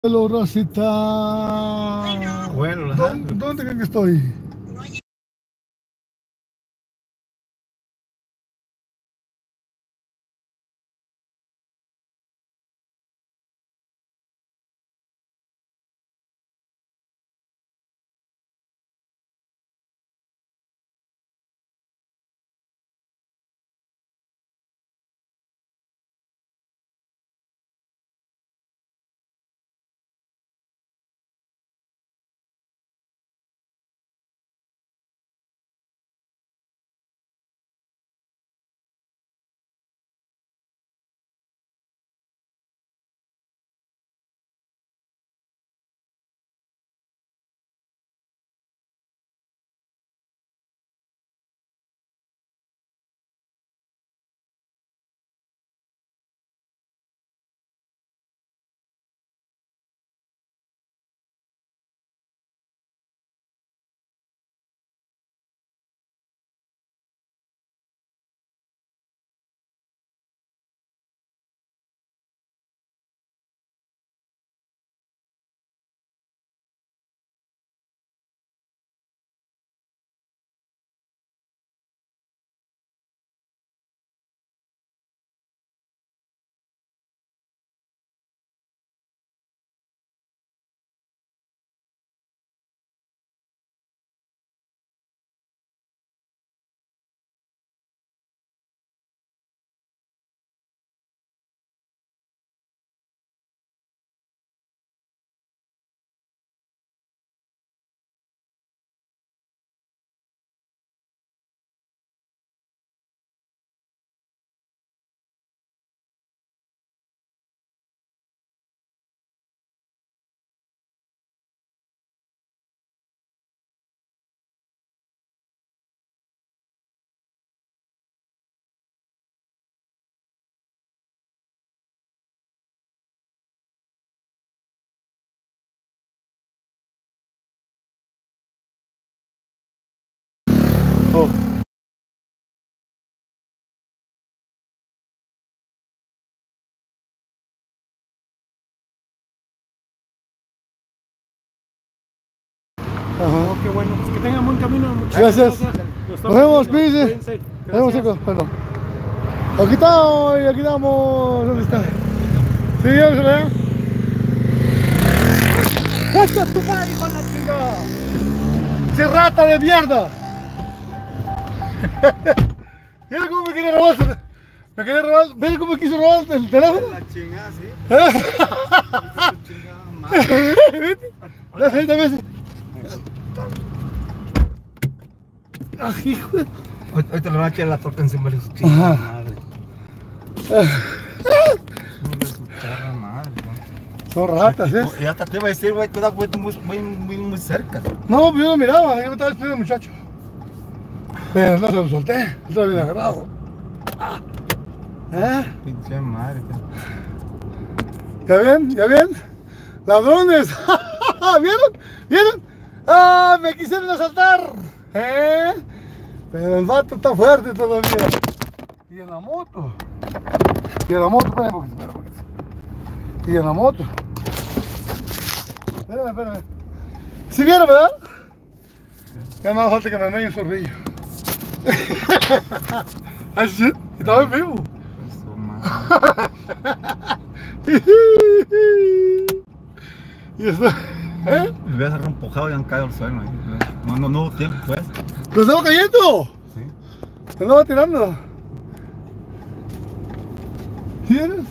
Hello, Rosita. Bueno, ¿Dónde creen que estoy? Oh. Ajá. Qué bueno, pues que tengan buen camino. Gracias. Nos vemos, cuídense. Cuídense. Nos vemos, chicos. Bueno. Aquí estamos. ¿Dónde está? Sí, ya se ve. ¡Echa tu madre con la chingada! ¡Se rata de mierda! Mira cómo me quería robar. Me quería robar. ¿Ves cómo me quiso robar el teléfono? la chingada, sí. Chingada ¿Viste? La gente a veces. ¡Ah, hijo de... Ahorita le van a echar la torta encima de su Ajá. chingada madre. De su perra madre, ¿no? Son ratas, ¿eh? Y hasta te iba a decir, güey, tú das vuelta muy cerca. No, pues yo no miraba, yo me estaba despidiendo el muchacho. Pero no se lo solté, estaba bien agarrado. ¿Eh? Pinche madre. ¿Ya ven? ¿Ya ven? ¡Ladrones! ¿Vieron? ¿Vieron? ¡Ah! ¡Me quisieron asaltar! ¿Eh? Pero el vato está fuerte todavía. Y en la moto. Y en la moto, espérame un poquito. Y en la moto. Espérame. ¿Sí vieron, verdad? Ya no hace falta que me medio un sorbillo. Así, estaba en vivo. Eso, madre. Y eso, ¿eh? Me voy a hacer empujado y han caído al suelo. No hubo tiempo, pues. ¡Lo estaba cayendo! Sí. Se andaba tirando. ¿Tienes?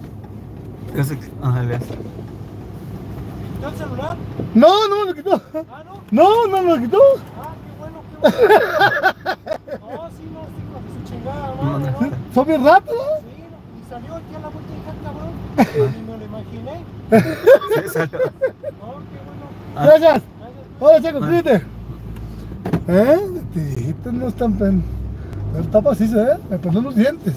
Ajá, ves. ¿Quitó el celular? No, no me lo quitó. Ah, no. No me lo quitó. Ah, qué bueno, qué bueno. No, sí, no, sí, con su chingada madre, ¿no? Son bien rápidos. Sí, no, y salió aquí a la vuelta y cabrón. Ni me lo imaginé. Sí, salió. No, qué bueno. Gracias. Gracias. Hola, chicos, cuídate. Estos no están pen. El tapa sí se ve, me perdón los dientes.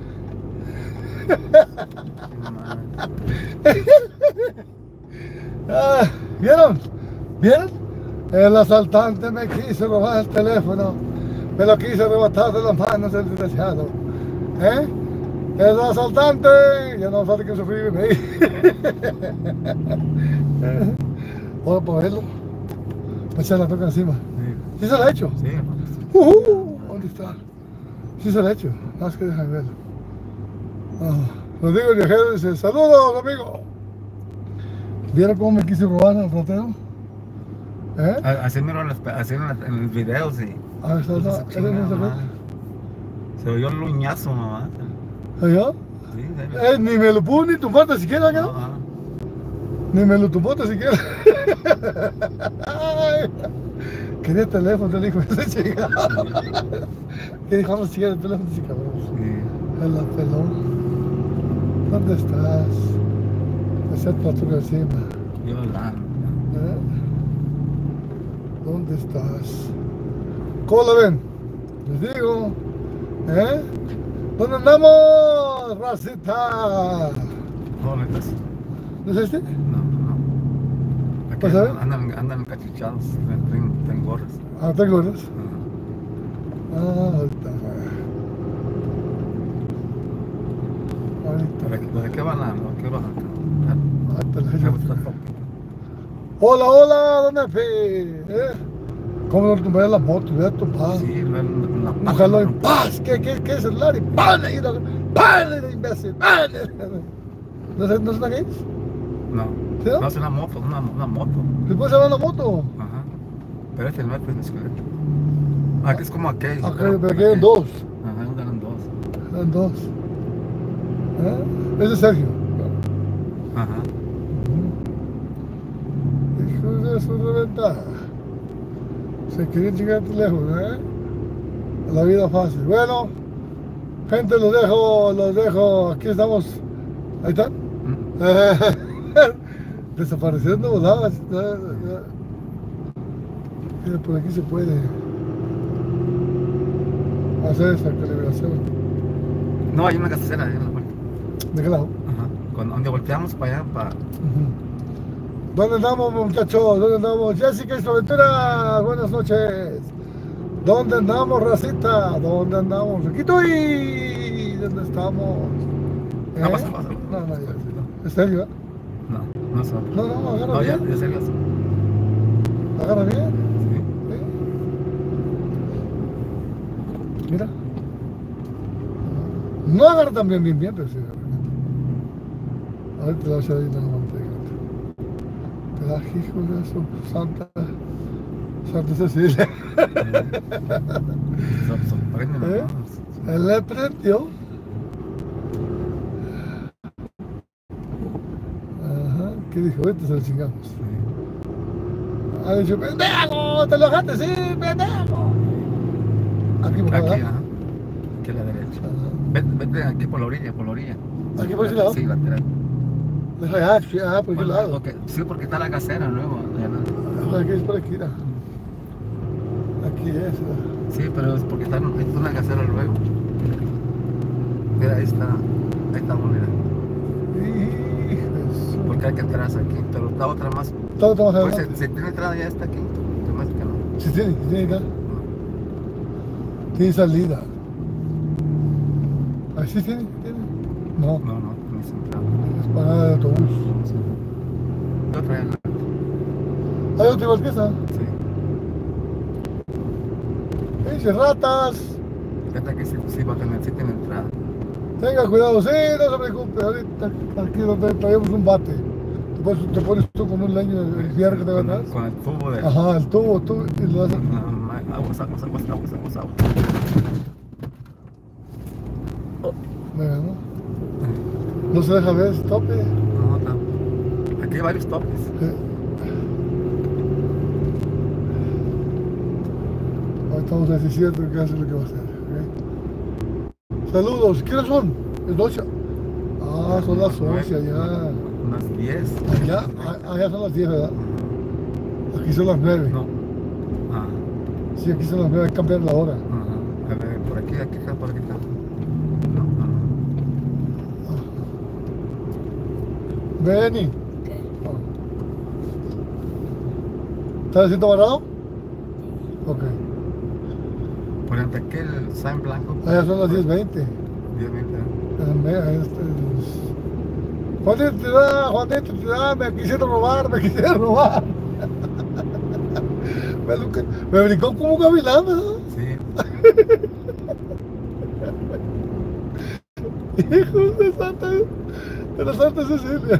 Ah, ¿vieron? ¿Vieron? El asaltante me quiso robar el teléfono. Me lo quiso arrebatar de las manos del desgraciado. ¿Eh? Es asaltante. Ya no falta que sufrir ahí. Ahora para verlo. Para echar la toca encima. Sí. ¿Sí se la ha hecho? Sí. ¿Dónde está? Sí se la ha hecho. Más que dejar verlo. Rodrigo el viajero dice, saludos amigo. ¿Vieron cómo me quise robar al ratero? Así miro en los videos y... Ah, está, Pues, ese no se ve. se oyó un luñazo, mamá. ¿Allá? Sí, Ni me lo pudo ni tumbarte siquiera, ¿no? Ni me lo tumbate siquiera. Ay, quería el teléfono, te dijo ese chica. Que dijo, vamos a llegar el teléfono, ese cabrón. Sí. En la pelón. ¿Dónde estás? Esa platura encima. Yo la... ¿Dónde estás? ¿Cómo la ven? Les digo. ¿Dónde andamos, racita? ¿Dónde estás? ¿No es este? No. Aquí ¿Pues a ver? andan cachuchados, traen gorras. Ah, tengo gorras. Ahorita. ¿De qué van a? ¿Qué van Hola, hola, don Efe. ¿Cómo no tumbar la moto? Voy a tumbar. Sí, Un jalón en paz. ¿Qué celular? Y ¡pane! ¡Pane, imbécil! ¡Pane! ¿No es una gays? No. ¿Sí? No, es una moto, una moto. ¿Después se va la moto? Ajá. Pero este no es un esqueleto. Aquí es como aquel. Pero aquí hay dos. Ajá, eran dos. Eran dos. Ese es Sergio. Ajá. Hijo de su reventa. Se querían llegar lejos, La vida fácil. Bueno, gente, los dejo. Aquí estamos. Ahí están. Desapareciendo voladas. Mira, por aquí se puede hacer esta calibración. No, hay una gasacera ahí en la vuelta. ¿De qué lado? Ajá. Donde volteamos para allá, para... ¿Dónde andamos, muchachos? ¿Dónde andamos? Jessica Aventura, buenas noches. ¿Dónde andamos, racita? ¿Dónde andamos? Aquí estoy. ¿Dónde estamos? Pasa. No, ¿es serio? No son. No, agarra No, ya bien. serio. Agarra bien. Sí. Mira. No agarra tan bien, pero sí agarra. Ahorita te voy a echar ahí la manteca. Hijo de su Santa Cecilia. Él le prendió. Ajá, ¿qué dijo? Ahorita se lo chingamos. Ha dicho, pendejo, te lo dejaste, sí, pendejo. Aquí por acá. Aquí a la derecha. Vete aquí por la orilla, ¿Aquí por ese lado? Sí, lateral. Por ese lado. Sí, porque está la casera luego. Aquí es por aquí, mira. Aquí es. Sí, pero es porque está una casera luego. Mira, ahí está moneda. Porque hay que entrar aquí, pero está otra más. Todo más pues si tiene entrada ya está aquí. Más que no. Sí tiene acá. Tiene salida. ¿Ahí sí tiene? No. No es entrada. Es parada de autobús. Sí. Yo traía la... ¿Hay otra igual que esa? Sí. Dice ratas. Fíjate que sí va a tener, sí tiene entrada. Tenga cuidado, sí, no se preocupe. Ahorita aquí donde traemos un bate. Te pones tú con un leño el fierro que te va atrás. Con el tubo de... Ajá, el tubo, y lo haces. Aguas. Mira, ¿no? No se deja ver ese tope. No. Aquí hay varios topes. Ahí estamos decidiendo qué hace lo que va a hacer. Saludos, ¿qué horas son? Es 12. Ah, son las 11 allá. Unas 10. Allá son las 10, ¿verdad? Aquí son las 9. No. Sí, aquí son las 9, hay que cambiar la hora. A ver, por aquí está. No. Benny. ¿Estás haciendo varado? Ok. Por ejemplo, aquí el sign blanco. Allá son las 10:20. 10:20. Juanito, te da, me quisieron robar, me quisieron robar. Me brincó como un gavilán, ¿no? Sí. Hijos de la Santa Cecilia.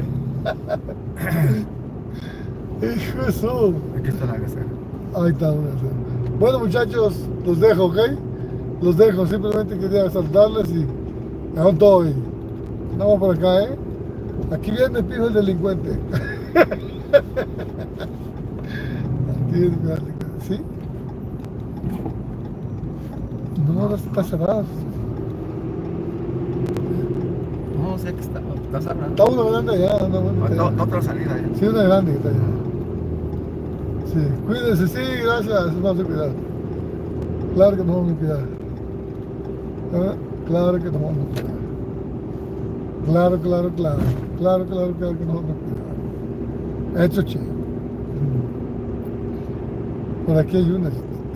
Hijo de su. Aquí está la gacela. Ahí está una gacela. Bueno, muchachos, los dejo, ¿ok? Los dejo, simplemente quería saltarles y dejaron todo ahí. Vamos por acá, ¿eh? Aquí viene el pijo el delincuente. Aquí viene el delincuente, ¿sí? No, está cerrado. No sé qué está cerrado. Está una grande allá, una buena. Otra salida ya. Sí, una grande que está allá. Sí, cuídense, sí, gracias, vamos a cuidar. Claro que nos vamos a cuidar. ¿Eh? Claro que nos vamos a cuidar. Claro que nos vamos a cuidar. Hecho chido. Por aquí hay una.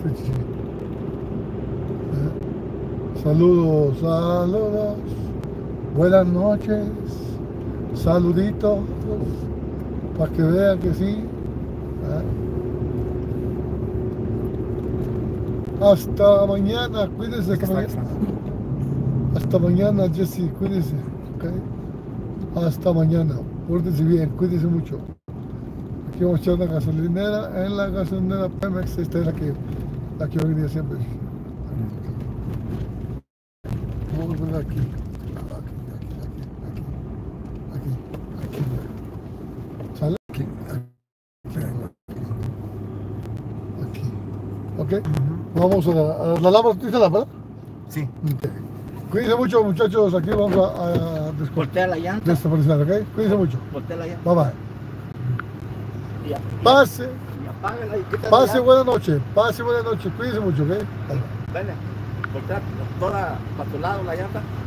Saludos, saludos. Buenas noches. Saluditos. Para que vean que sí. Hasta mañana, cuídense. Hasta mañana, Jesse, cuídense. ¿Okay? Hasta mañana. Pórtense bien, cuídense mucho. Aquí vamos a echar una gasolinera. En la gasolinera Pemex, esta es la que yo venía siempre. Vamos a poner aquí. Aquí. ¿Sale? Aquí. ¿Ok? Vamos a la lámpara. ¿Tú dices lámpara? Sí. Okay. Cuídense mucho, muchachos. Aquí vamos a Voltea la llanta. desaparecer, ¿ok? Cuídense mucho. Voltea la llanta. Bye bye. Y Pase, apágala y quita la pase llanta. buena noche. Pase buena noche. Cuídense mucho, ¿ok? Bye bye. Vele, voltea toda para tu lado la llanta.